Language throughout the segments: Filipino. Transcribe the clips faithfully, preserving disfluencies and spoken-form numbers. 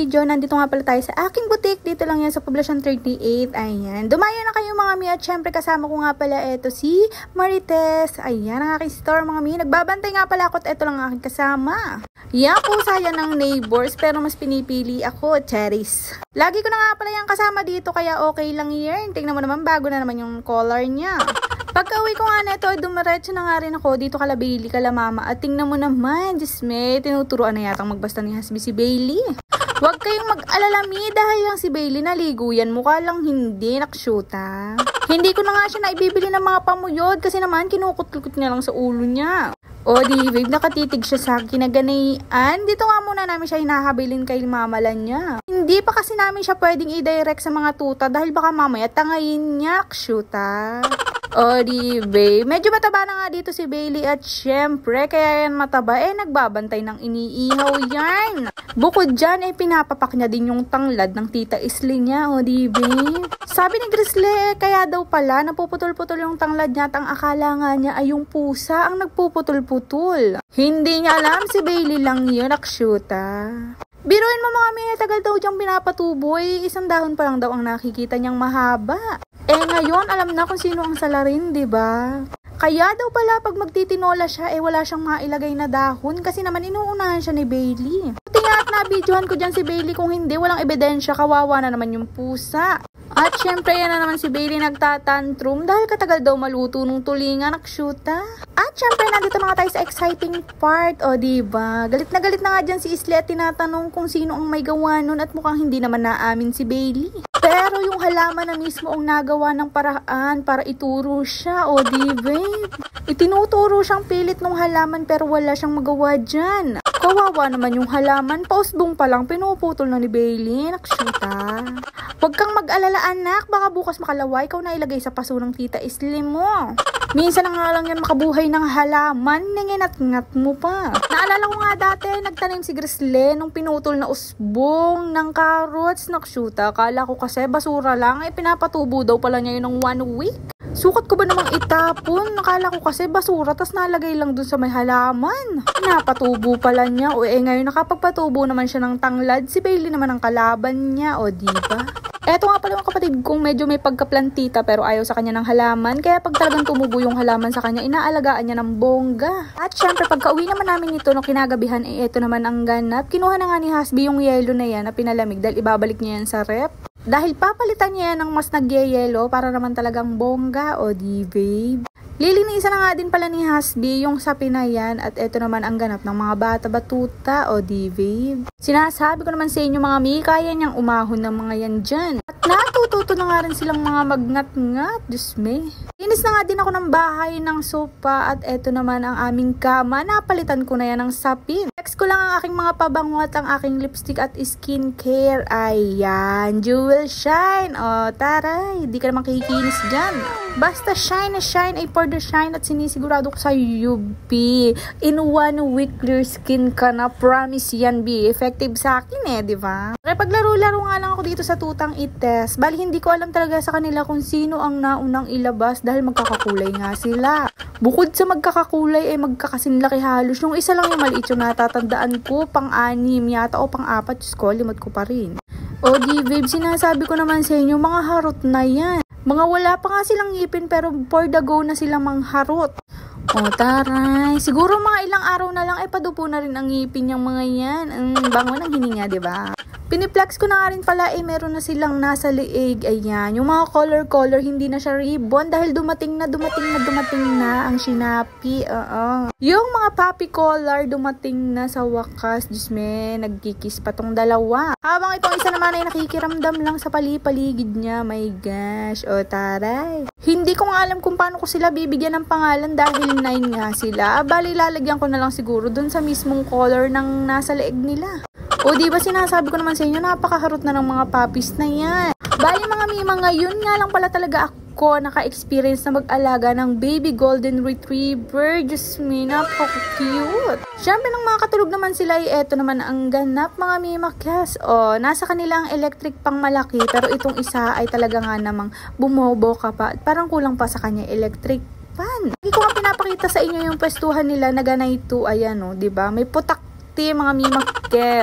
video, nandito nga pala tayo sa aking boutique. Dito lang yan sa Poblacion thirty-eight. Ayan. Dumayo na kayo mga mi. At syempre kasama ko nga pala eto si Marites. Ayan ang aking store mga mi. Nagbabantay nga pala ako at eto lang ang aking kasama. Yan po saya ng neighbors pero mas pinipili ako, cherries. Lagi ko na nga pala yung kasama dito kaya okay lang yan. Tingnan mo naman bago na naman yung color niya. Pagka uwi ko nga neto, dumiretso na nga rin ako dito kala Bailey, kala mama. At tingnan mo naman, Diyos me, tinuturuan na yatang magbasta ni husband si Bailey. Huwag kayong mag-alala mi dahil lang si Bailey naligo yan. Mukha lang hindi nakshuta. Hindi ko na nga siya naibibili ng mga pamuyod kasi naman kinukut-kut niya lang sa ulo niya. O di babe, nakatitig siya sa kinaganaian. Dito nga muna namin siya hinahabilin kay mamalan niya. Hindi pa kasi namin siya pwedeng i-direct sa mga tuta dahil baka mamaya tangayin niya kshuta. O di babe, medyo mataba na nga dito si Bailey at syempre kaya yan mataba eh nagbabantay ng iniihaw yan. Bukod dyan eh pinapapak niya din yung tanglad ng tita Isli niya. O di babe, sabi ni Grizzly eh kaya daw pala napuputol-putol yung tanglad niya at ang akala nga niya ay yung pusa ang nagpuputol-putol. Hindi niya alam si Bailey lang yun akshuta. Biruin mo mga may tagal daw diyang pinapatuboy. Isang dahon pa lang daw ang nakikita niyang mahaba. Eh ngayon, alam na kung sino ang salarin, di ba? Kaya daw pala pag magtitinola siya, eh wala siyang mailagay na dahon kasi naman inuunahan siya ni Bailey. Buti nga at nabidyohan ko dyan si Bailey, kung hindi, walang ebidensya, kawawa na naman yung pusa. At syempre yan na naman si Bailey nagtatantrum dahil katagal daw maluto nung tulingan nakshuta. At syempre nandito na nga tayo sa exciting part, o diba? Galit na galit na nga dyan si Isli at tinatanong kung sino ang may gawa nun at mukhang hindi naman naamin si Bailey. Pero yung halaman na mismo ang nagawa ng paraan para ituro siya, o diba? Itinuturo siyang pilit ng halaman pero wala siyang magawa dyan. Kawawa naman yung halaman, pausbong pa lang pinuputol na ni Bailey, nakshuta. Huwag kang mag-alala anak, baka bukas makalaway ikaw na ilagay sa paso ng tita Isli mo. Minsan na nga lang yan makabuhay ng halaman, ninginat-ngat mo pa. Naalala ko nga dati, nagtanim si Grizzly nung pinutol na usbong ng carrots, nakshuta. Akala ko kasi basura lang, ay pinapatubo daw pala niya yun ng one week. Sukat ko ba namang itapon? Nakala ko kasi basura, tas nalagay lang dun sa may halaman. Napatubo pala niya. O eh ngayon nakapagpatubo naman siya ng tanglad. Si Bailey naman ang kalaban niya. O diba? Eto nga pala yung kapatid kong medyo may pagkaplantita pero ayaw sa kanya ng halaman. Kaya pag talagang tumubo yung halaman sa kanya, inaalagaan niya ng bongga. At syempre pagka uwi naman namin ito no kinagabihan, eh eto naman ang ganap. Kinuha na nga ni Hasbi yung yelo na yan na pinalamig dahil ibabalik niya yan sa rep. Dahil papalitan niya ng mas nagyayelo para naman talagang bongga, o di babe. Lilinisan na nga din pala ni Hasbi yung sapi na yan at eto naman ang ganap ng mga bata batuta, o di babe. Sinasabi ko naman sa inyo mga mi, kaya niyang umahon ng mga yan dyan. At natututo na nga rin silang mga magngat-ngat, Diyos me. Linis na nga din ako ng bahay ng sopa at eto naman ang aming kama. Napalitan ko na yan ng sapin. Next ko lang ang aking mga pabango at ang aking lipstick at skincare. Ayan, Jewel Shine. O, taray, di ka naman kikinis dyan. Basta shine na shine ay for the shine at sinisigurado ko sa U B. In one week, clear skin ka na. Promise yan, B. Effective sa akin eh, di ba? Kaya paglaro-laro nga lang ako dito sa tutang ites. Bali, hindi ko alam talaga sa kanila kung sino ang naunang ilabas dahil magkakakulay nga sila. Bukod sa magkakakulay ay magkakasinlaki halos. Yung isa lang yung maliit yung natatandaan ko, pang-anim yata o pang-apat. Diyos ko, limot ko pa rin. O di babe, sinasabi ko naman sa inyo, mga harot na yan. Mga wala pa nga silang ngipin pero for the go na silang mangharot. O taray, siguro mga ilang araw na lang ay padupo na rin ang ngipin yung mga yan. Ang bango ng hininga, diba? Piniplex ko na nga rin pala eh meron na silang nasa leeg. Ayan, yung mga color-color hindi na siya ribbon dahil dumating na dumating na dumating na ang Shinapi. Oo. Yung mga puppy color dumating na sa wakas. Diyos me, nagkikis pa tong dalawa. Habang itong isa naman ay nakikiramdam lang sa pali-paligid niya. My gosh, o taray. Hindi ko nga alam kung paano ko sila bibigyan ng pangalan dahil nine nga sila. Bali, lalagyan ko na lang siguro dun sa mismong color ng nasa leeg nila. O diba sinasabi ko naman sa inyo, napakaharot na ng mga puppies na yan. Bali mga mima, ngayon nga lang pala talaga ako naka-experience na mag-alaga ng baby golden retriever. Diyos me, napaka-cute. Siyempre nang makatulog naman sila, ay eto naman ang ganap mga mima kas. O, nasa kanila ang electric pang malaki, pero itong isa ay talaga nga namang bumobo ka pa. Parang kulang pa sa kanya electric pan. Hindi ko nga pinapakita sa inyo yung pwestuhan nila na ganay ito. Ayan o, diba? May putak mga mimakkel.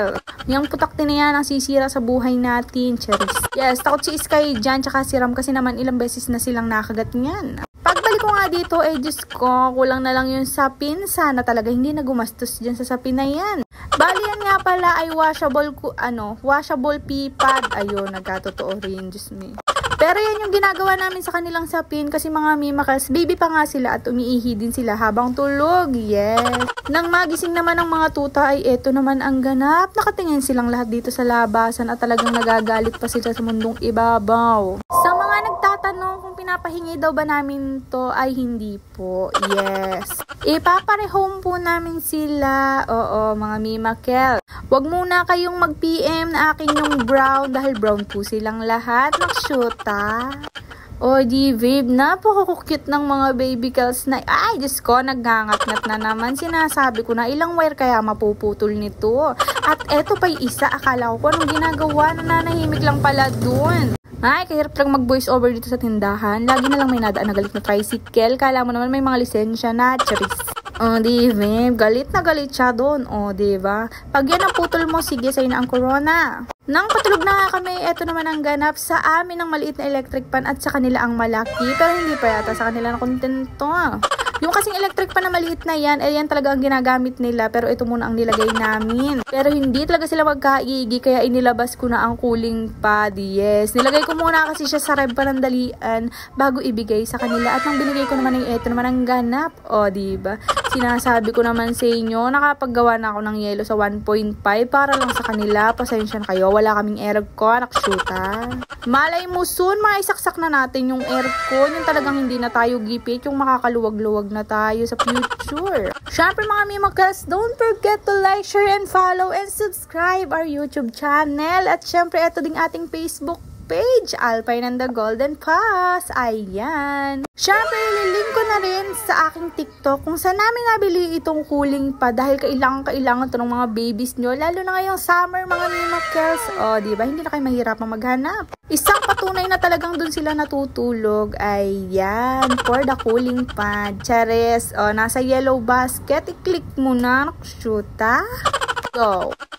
Yung putakti na yan ang sisira sa buhay natin. Charis. Yes, takot si Sky dyan, tsaka si Ram kasi naman ilang beses na silang nakagat niyan. Pagbalik ko nga dito, eh, Diyos ko, kulang na lang yung sapin. Sana talaga hindi na gumastos dyan sa sapin na yan. Bali yan nga pala ay washable, ano, washable pee pad. Ayun, nagkatotoo rin, Diyos me. Pero yan yung ginagawa namin sa kanilang sapin kasi mga mimakals, baby pa nga sila at umiihi din sila habang tulog. Yes. Nang magising naman ng mga tuta ay eto naman ang ganap. Nakatingin silang lahat dito sa labasan at talagang nagagalit pa sila sa mundong ibabaw. Sa mga nagtatanong kung pinapahingi daw ba namin to ay hindi po. Yes. Ipaparehome po namin sila. Oo, mga mimakel. Huwag muna kayong mag-P M na akin yung brown dahil brown po silang lahat. Nakshuta. O di babe, napaka-cute ng mga baby girls na, ay Diyos ko, nagngangat-ngat na naman. Sinasabi ko na ilang wire kaya mapuputol nito. At eto pa yung isa, akala ko kung anong ginagawa, nananahimik lang pala dun. Ay, kahirap lang mag-voice over dito sa tindahan. Lagi na lang may nadaan na galit na tricycle. Kala mo naman may mga lisensya na, charis. O, di babe, galit na galit siya doon. O, di ba? Pag yan ang putol mo, sige, sa'yo na ang corona. Nang patulog na nga kami, eto naman ang ganap sa amin ang maliit na electric pan at sa kanila ang malaki. Pero hindi pa yata sa kanila na kontento. Yung kasing electric pan na maliit na yan, eh yan talaga ang ginagamit nila. Pero ito muna ang nilagay namin. Pero hindi talaga sila magkaigi, kaya inilabas ko na ang cooling pad. Yes, nilagay ko muna kasi siya sa reb panandalian bago ibigay sa kanila. At nang binigay ko naman ay eto naman ang ganap. O, diba? Sinasabi ko naman sa inyo, nakapaggawa na ako ng yelo sa one point five para lang sa kanila. Pasensya na kayo, wala kaming aircon, nakshuta. Malay mo soon, maisaksak na natin yung aircon. Yung talagang hindi na tayo gipit, yung makakaluwag-luwag na tayo sa future. Syempre mga mimakas, don't forget to like, share, and follow, and subscribe our YouTube channel. At syempre, ito ding ating Facebook page, Alpine and the Golden Pass. Ayan. Syempre, ililink ko na rin sa aking TikTok kung saan namin nabili itong cooling pa dahil kailangan-kailangan ito ng mga babies nyo. Lalo na ngayong summer, mga mimakels. O, diba? Hindi na kayo mahirapan maghanap. Isang patunay na talagang dun sila natutulog. Ayan. For the cooling pad. Charis. O, nasa yellow basket. I-click mo na. Nakushoot, ha? Go.